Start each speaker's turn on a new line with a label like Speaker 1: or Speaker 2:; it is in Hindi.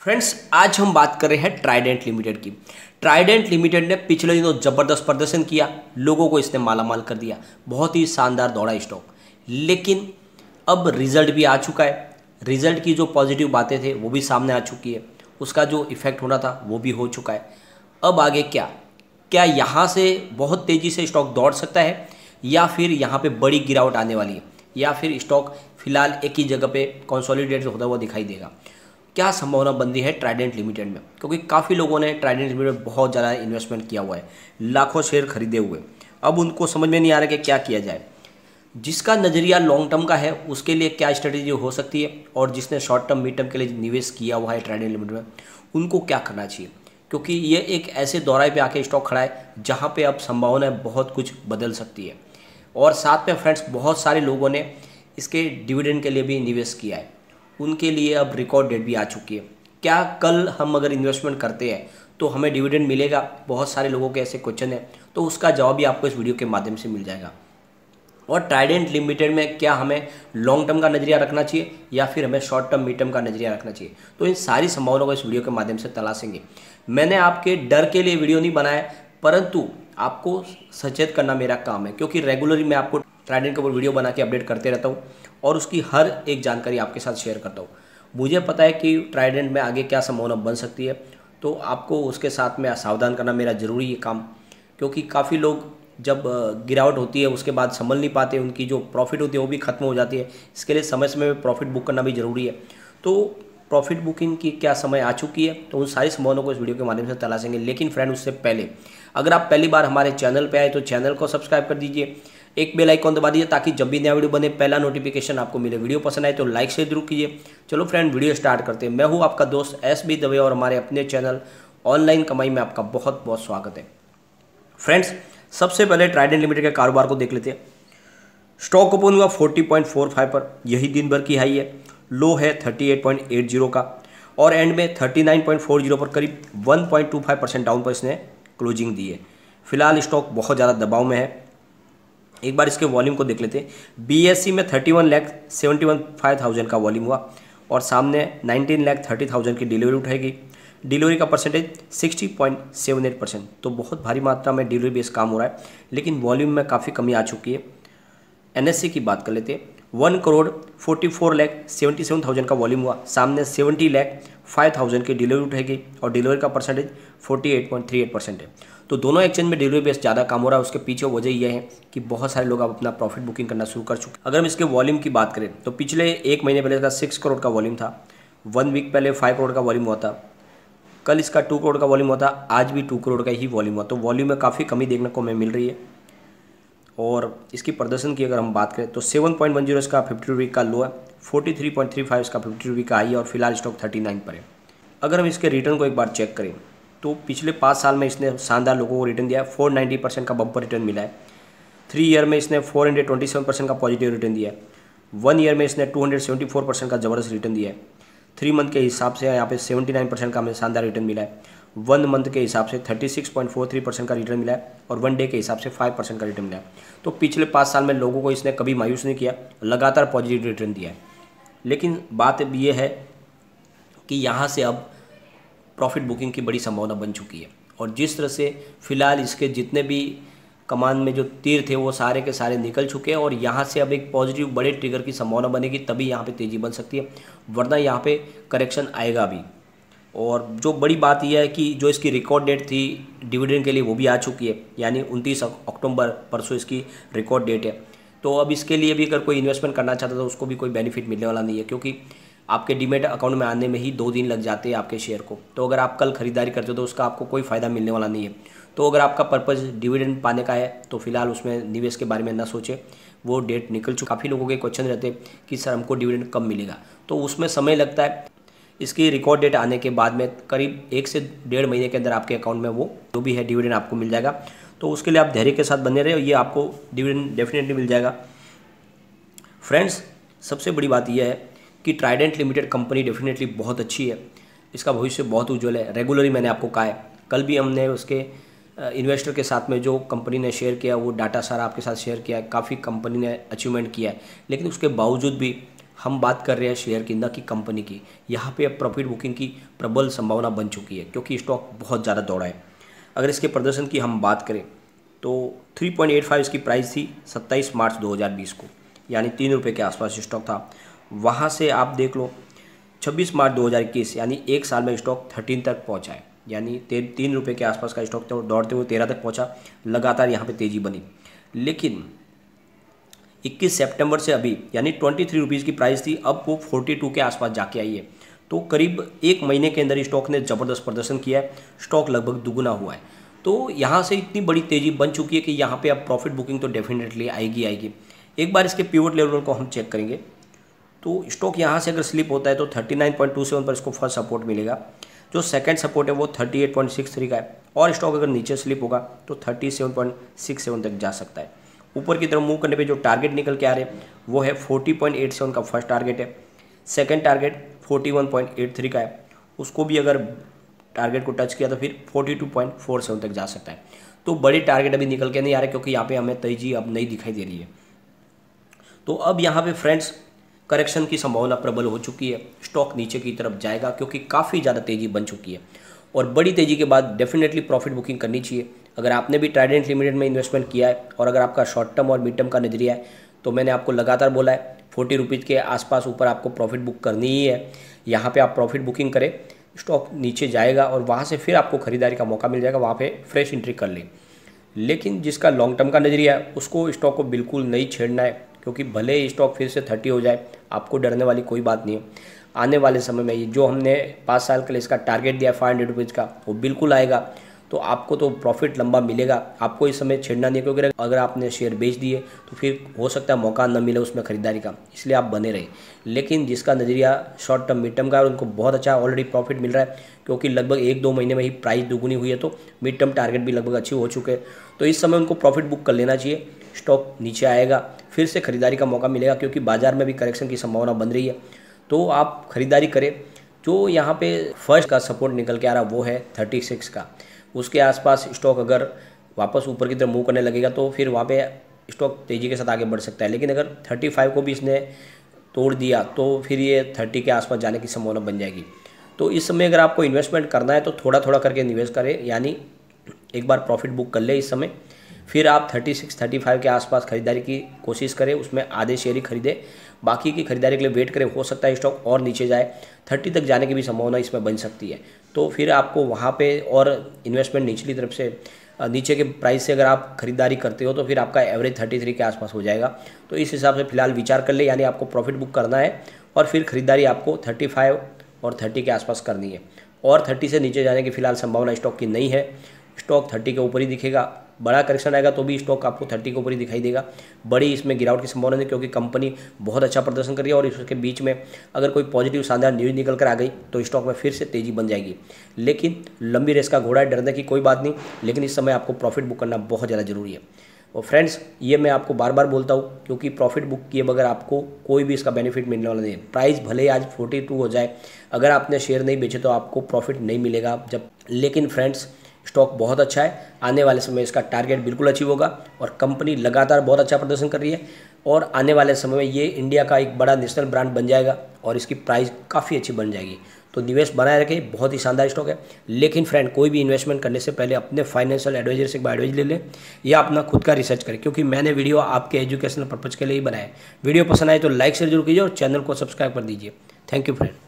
Speaker 1: फ्रेंड्स, आज हम बात कर रहे हैं ट्राइडेंट लिमिटेड की। ट्राइडेंट लिमिटेड ने पिछले दिनों ज़बरदस्त प्रदर्शन किया, लोगों को इसने मालामाल कर दिया, बहुत ही शानदार दौड़ा स्टॉक। लेकिन अब रिजल्ट भी आ चुका है, रिजल्ट की जो पॉजिटिव बातें थे वो भी सामने आ चुकी है, उसका जो इफेक्ट होना था वो भी हो चुका है। अब आगे क्या क्या यहाँ से बहुत तेज़ी से स्टॉक दौड़ सकता है या फिर यहाँ पे बड़ी गिरावट आने वाली है या फिर स्टॉक फिलहाल एक ही जगह पे कंसोलिडेट होता हुआ दिखाई देगा? क्या संभावना बनती है ट्राइडेंट लिमिटेड में? क्योंकि काफ़ी लोगों ने ट्राइडेंट लिमिटेड में बहुत ज़्यादा इन्वेस्टमेंट किया हुआ है, लाखों शेयर खरीदे हुए। अब उनको समझ में नहीं आ रहा कि क्या किया जाए। जिसका नज़रिया लॉन्ग टर्म का है उसके लिए क्या स्ट्रेटेजी हो सकती है, और जिसने शॉर्ट टर्म मिड टर्म के लिए निवेश किया हुआ है ट्राइडेंट लिमिटेड में, उनको क्या करना चाहिए? क्योंकि ये एक ऐसे दौराए पे आके स्टॉक खड़ा है जहाँ पे अब संभावना बहुत कुछ बदल सकती है। और साथ में फ्रेंड्स, बहुत सारे लोगों ने इसके डिविडेंड के लिए भी निवेश किया है, उनके लिए अब रिकॉर्ड डेट भी आ चुकी है। क्या कल हम अगर इन्वेस्टमेंट करते हैं तो हमें डिविडेंड मिलेगा? बहुत सारे लोगों के ऐसे क्वेश्चन है, तो उसका जवाब भी आपको इस वीडियो के माध्यम से मिल जाएगा। और ट्राइडेंट लिमिटेड में क्या हमें लॉन्ग टर्म का नजरिया रखना चाहिए या फिर हमें शॉर्ट टर्म मिड टर्म का नजरिया रखना चाहिए, तो इन सारी संभावनाओं को इस वीडियो के माध्यम से तलाशेंगे। मैंने आपके डर के लिए वीडियो नहीं बनाया, परंतु आपको सचेत करना मेरा काम है, क्योंकि रेगुलरली मैं आपको ट्राइडेंट के ऊपर वीडियो बना के अपडेट करते रहता हूँ और उसकी हर एक जानकारी आपके साथ शेयर करता हूँ। मुझे पता है कि ट्राइडेंट में आगे क्या संभावना बन सकती है, तो आपको उसके साथ में सावधान करना मेरा ज़रूरी है काम। क्योंकि काफ़ी लोग जब गिरावट होती है उसके बाद संभल नहीं पाते, उनकी जो प्रॉफिट होती है वो भी खत्म हो जाती है। इसके लिए समय समय में प्रॉफिट बुक करना भी ज़रूरी है। तो प्रॉफिट बुकिंग की क्या समय आ चुकी है, तो उन सारी संभावनाओं को इस वीडियो के माध्यम से तलाशेंगे। लेकिन फ्रेंड, उससे पहले अगर आप पहली बार हमारे चैनल पे आए तो चैनल को सब्सक्राइब कर दीजिए, एक बेल आइकॉन दबा दीजिए ताकि जब भी नया वीडियो बने पहला नोटिफिकेशन आपको मिले। वीडियो पसंद आए तो लाइक शेयर जरूर कीजिए। चलो फ्रेंड, वीडियो स्टार्ट करते हैं। मैं हूँ आपका दोस्त SB दवे और हमारे अपने चैनल ऑनलाइन कमाई में आपका बहुत बहुत स्वागत है। फ्रेंड्स, सबसे पहले ट्राइडेंट लिमिटेड के कारोबार को देख लेते हैं। स्टॉक ओपन हुआ 40.45 पर, यही दिन भर की हाई है। लो है 38.80 का और एंड में 39.40 पर करीब 1.25% डाउन पर इसने क्लोजिंग दी है। फिलहाल स्टॉक बहुत ज़्यादा दबाव में है। एक बार इसके वॉल्यूम को देख लेते हैं। BSE में 31,71,500 का वॉल्यूम हुआ और सामने 19,30,000 की डिलीवरी उठाएगी। डिलीवरी का परसेंटेज 60.78%, तो बहुत भारी मात्रा में डिलीवरी बेस काम हो रहा है, लेकिन वॉल्यूम में काफ़ी कमी आ चुकी है। NSE की बात कर लेते हैं। 1,44,77,000 का वॉल्यूम हुआ, सामने 70,05,000 की डिलीवरी उठाएगी और डिलीवरी का परसेंटेज 48.38% है। तो दोनों एक्सचेंज में डिलीवरी बेस ज़्यादा काम हो रहा है। उसके पीछे वजह यह है कि बहुत सारे लोग अब अपना प्रॉफिट बुकिंग करना शुरू कर चुके हैं। अगर हम इसके वॉल्यूम की बात करें तो पिछले एक महीने पहले इसका 6 करोड़ का वॉल्यूम था, 1 वीक पहले 5 करोड़ का वॉल्यूम हुआ था, कल इसका 2 करोड़ का वॉल्यूम हुआ था, आज भी 2 करोड़ का ही वॉल्यूम हुआ। तो वॉल्यूम में काफ़ी कमी देखने को हमें मिल रही है। और इसकी प्रदर्शन की अगर हम बात करें तो 7.10 इसका 52 वीक का लो है, 43.35 इसका 52 वीक का हाई है और फिलहाल स्टॉक 39 पर है। अगर हम इसके रिटर्न को एक बार चेक करें तो पिछले 5 साल में इसने शानदार लोगों को रिटर्न दिया है। 490% का बम्पर रिटर्न मिला है। 3 ईयर में इसने 427% का पॉजिटिव रिटर्न दिया है। 1 ईयर में इसने 274% का ज़बरदस्त रिटर्न दिया है। 3 मंथ के हिसाब से यहाँ पे 79% का हमें शानदार रिटर्न मिला है। 1 मंथ के हिसाब से 36.43% का रिटर्न मिला है और 1 डे के हिसाब से 5% का रिटर्न मिला है। तो पिछले 5 साल में लोगों को इसने कभी मायूस नहीं किया, लगातार पॉजिटिव रिटर्न दिया है। लेकिन बात अब ये है कि यहाँ से अब प्रॉफिट बुकिंग की बड़ी संभावना बन चुकी है। और जिस तरह से फिलहाल इसके जितने भी कमान में जो तीर थे वो सारे के सारे निकल चुके हैं और यहाँ से अब एक पॉजिटिव बड़े ट्रिगर की संभावना बनेगी, तभी यहाँ पे तेज़ी बन सकती है, वरना यहाँ पे करेक्शन आएगा भी। और जो बड़ी बात यह है कि जो इसकी रिकॉर्ड डेट थी डिविडेंड के लिए वो भी आ चुकी है, यानी 29 अक्टूबर, परसों इसकी रिकॉर्ड डेट है। तो अब इसके लिए भी अगर कोई इन्वेस्टमेंट करना चाहता है तो उसको भी कोई बेनिफिट मिलने वाला नहीं है, क्योंकि आपके डीमेट अकाउंट में आने में ही 2 दिन लग जाते हैं आपके शेयर को। तो अगर आप कल खरीदारी करते हो तो उसका आपको कोई फ़ायदा मिलने वाला नहीं है। तो अगर आपका पर्पज़ डिविडेंड पाने का है तो फिलहाल उसमें निवेश के बारे में ना सोचें, वो डेट निकल चुकी। काफ़ी लोगों के क्वेश्चन रहते हैं कि सर हमको डिविडेंड कब मिलेगा, तो उसमें समय लगता है। इसकी रिकॉर्ड डेट आने के बाद में करीब 1 से 1.5 महीने के अंदर आपके अकाउंट में वो जो भी है डिविडेंड आपको मिल जाएगा। तो उसके लिए आप धैर्य के साथ बने रहे, ये आपको डिविडेंड डेफिनेटली मिल जाएगा। फ्रेंड्स, सबसे बड़ी बात यह है कि ट्राइडेंट लिमिटेड कंपनी डेफिनेटली बहुत अच्छी है, इसका भविष्य बहुत उज्जवल है। रेगुलरली मैंने आपको कहा है, कल भी हमने उसके इन्वेस्टर के साथ में जो कंपनी ने शेयर किया वो डाटा सारा आपके साथ शेयर किया है। काफ़ी कंपनी ने अचीवमेंट किया है, लेकिन उसके बावजूद भी हम बात कर रहे हैं शेयर की, न कि कंपनी की। यहाँ पे अब प्रॉफिट बुकिंग की प्रबल संभावना बन चुकी है क्योंकि स्टॉक बहुत ज़्यादा दौड़ा है। अगर इसके प्रदर्शन की हम बात करें तो 3.85 इसकी प्राइस थी 27 मार्च 2020 को, यानी 3 रुपये के आसपास स्टॉक था। वहाँ से आप देख लो 26 मार्च 2021 यानी एक साल में स्टॉक 13 तक पहुँचा है, यानी 3 रुपये के आसपास का स्टॉक दौड़ते हुए 13 तक पहुँचा। लगातार यहाँ पे तेज़ी बनी, लेकिन 21 सितंबर से अभी यानी 23 रुपीज़ की प्राइस थी, अब वो 42 के आसपास जाके आई है। तो करीब एक महीने के अंदर स्टॉक ने ज़बरदस्त प्रदर्शन किया है, स्टॉक लगभग दुगुना हुआ है। तो यहाँ से इतनी बड़ी तेज़ी बन चुकी है कि यहाँ पे अब प्रॉफिट बुकिंग तो डेफिनेटली आएगी। एक बार इसके पिवट लेवल को हम चेक करेंगे तो स्टॉक यहाँ से अगर स्लिप होता है तो 39.27 पर इसको फर्स्ट सपोर्ट मिलेगा। जो सेकंड सपोर्ट है वो 38.63 का है, और स्टॉक अगर नीचे स्लिप होगा तो 37.67 तक जा सकता है। ऊपर की तरफ मूव करने पे जो टारगेट निकल के आ रहे हैं वो है 40.87 का फर्स्ट टारगेट है, सेकंड टारगेट 41.83 का है, उसको भी अगर टारगेट को टच किया तो फिर 42.47 तक जा सकता है। तो बड़ी टारगेट अभी निकल के नहीं आ रहे क्योंकि यहाँ पे हमें तेजी अब नहीं दिखाई दे रही है। तो अब यहाँ पे फ्रेंड्स करेक्शन की संभावना प्रबल हो चुकी है, स्टॉक नीचे की तरफ जाएगा क्योंकि काफ़ी ज़्यादा तेज़ी बन चुकी है, और बड़ी तेज़ी के बाद डेफिनेटली प्रॉफिट बुकिंग करनी चाहिए। अगर आपने भी ट्राइडेंट लिमिटेड में इन्वेस्टमेंट किया है और अगर आपका शॉर्ट टर्म और मिड टर्म का नजरिया है तो मैंने आपको लगातार बोला है 40 रुपीज़ के आसपास ऊपर आपको प्रॉफिट बुक करनी ही है। यहाँ पे आप प्रॉफिट बुकिंग करें, स्टॉक नीचे जाएगा और वहाँ से फिर आपको खरीदारी का मौका मिल जाएगा, वहाँ पे फ्रेश एंट्री कर लें। लेकिन जिसका लॉन्ग टर्म का नजरिया है उसको स्टॉक को बिल्कुल नहीं छेड़ना है, क्योंकि भले ही स्टॉक फिर से 30 हो जाए आपको डरने वाली कोई बात नहीं है। आने वाले समय में ये जो हमने 5 साल के लिए इसका टारगेट दिया 500 रुपीज़ का वो बिल्कुल आएगा, तो आपको तो प्रॉफिट लंबा मिलेगा। आपको इस समय छेड़ना नहीं है, क्योंकि अगर आपने शेयर बेच दिए तो फिर हो सकता है मौका न मिले उसमें खरीदारी का, इसलिए आप बने रहे। लेकिन जिसका नज़रिया शॉर्ट टर्म मिड टर्म का है उनको बहुत अच्छा ऑलरेडी प्रॉफिट मिल रहा है, क्योंकि लगभग 1-2 महीने में ही प्राइस दुगुनी हुई है, तो मिड टर्म टारगेट भी लगभग अच्छी हो चुके हैं। तो इस समय उनको प्रॉफिट बुक कर लेना चाहिए। स्टॉक नीचे आएगा, फिर से खरीदारी का मौका मिलेगा, क्योंकि बाजार में भी करेक्शन की संभावना बन रही है, तो आप खरीदारी करें। जो यहाँ पे फर्स्ट का सपोर्ट निकल के आ रहा वो है 36 का, उसके आसपास स्टॉक अगर वापस ऊपर की तरफ मूव करने लगेगा तो फिर वहाँ पे स्टॉक तेज़ी के साथ आगे बढ़ सकता है। लेकिन अगर 35 को भी इसने तोड़ दिया तो फिर ये 30 के आसपास जाने की संभावना बन जाएगी। तो इस समय अगर आपको इन्वेस्टमेंट करना है तो थोड़ा थोड़ा करके निवेश करें, यानी एक बार प्रॉफिट बुक कर ले इस समय, फिर आप 36-35 के आसपास खरीदारी की कोशिश करें, उसमें आधे शेयर ही खरीदें, बाकी की खरीदारी के लिए वेट करें। हो सकता है स्टॉक और नीचे जाए, 30 तक जाने की भी संभावना इसमें बन सकती है। तो फिर आपको वहाँ पे और इन्वेस्टमेंट निचली तरफ से नीचे के प्राइस से अगर आप खरीदारी करते हो तो फिर आपका एवरेज 33 के आसपास हो जाएगा। तो इस हिसाब से फिलहाल विचार कर ले, यानी आपको प्रॉफिट बुक करना है और फिर खरीदारी आपको 35 और 30 के आसपास करनी है, और 30 से नीचे जाने की फिलहाल संभावना स्टॉक की नहीं है। स्टॉक 30 के ऊपर ही दिखेगा। बड़ा करेक्शन आएगा तो भी स्टॉक आपको 30 के ऊपर ही दिखाई देगा। बड़ी इसमें गिरावट की संभावना नहीं, क्योंकि कंपनी बहुत अच्छा प्रदर्शन कर रही है और इसके बीच में अगर कोई पॉजिटिव शानदार न्यूज़ निकल कर आ गई तो स्टॉक में फिर से तेज़ी बन जाएगी। लेकिन लंबी रेस का घोड़ा है, डरने की कोई बात नहीं, लेकिन इस समय आपको प्रॉफिट बुक करना बहुत ज़्यादा जरूरी है। और फ्रेंड्स ये मैं आपको बार बार बोलता हूँ, क्योंकि प्रॉफिट बुक किए बगैर आपको कोई भी इसका बेनिफिट मिलने वाला नहीं है। प्राइस भले ही आज 42 हो जाए, अगर आपने शेयर नहीं बेचे तो आपको प्रॉफिट नहीं मिलेगा जब। लेकिन फ्रेंड्स स्टॉक बहुत अच्छा है, आने वाले समय इसका टारगेट बिल्कुल अचीव होगा, और कंपनी लगातार बहुत अच्छा प्रदर्शन कर रही है, और आने वाले समय में ये इंडिया का एक बड़ा नेशनल ब्रांड बन जाएगा और इसकी प्राइस काफ़ी अच्छी बन जाएगी। तो निवेश बनाए रखें, बहुत ही शानदार स्टॉक है। लेकिन फ्रेंड कोई भी इन्वेस्टमेंट करने से पहले अपने फाइनेंशियल एडवाइजर से एक बार एडवाइस ले लें, या अपना खुद का रिसर्च करें, क्योंकि मैंने वीडियो आपके एजुकेशनल पर्पज़ के लिए ही बनाया है। वीडियो पसंद आए तो लाइक शेयर जरूर कीजिए और चैनल को सब्सक्राइब कर दीजिए। Thank you friend.